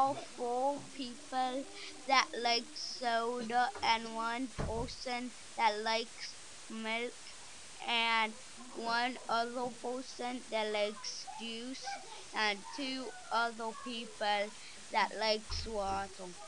are four people that like soda and one person that likes milk and one other person that likes juice and two other people that likes water.